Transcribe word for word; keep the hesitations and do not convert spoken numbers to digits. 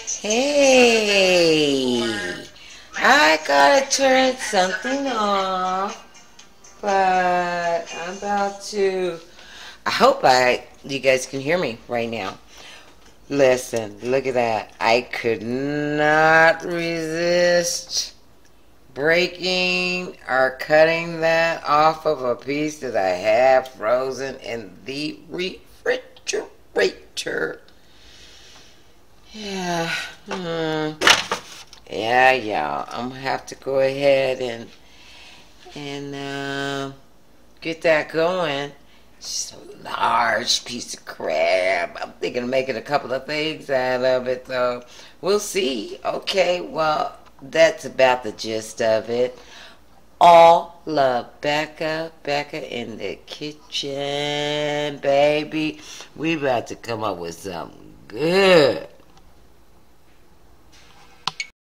Hey, I gotta turn something off, but I'm about to. I hope I you guys can hear me right now. Listen, look at that. I could not resist breaking or cutting that off of a piece that I have frozen in the refrigerator. Yeah. Hmm. Yeah, yeah. I'm gonna have to go ahead and and uh, get that going. It's a large piece of crab. I'm thinking of making a couple of things out of it, though. We'll see. Okay, well, that's about the gist of it. All love, Becca, Becca in the kitchen, baby. We about to come up with something good.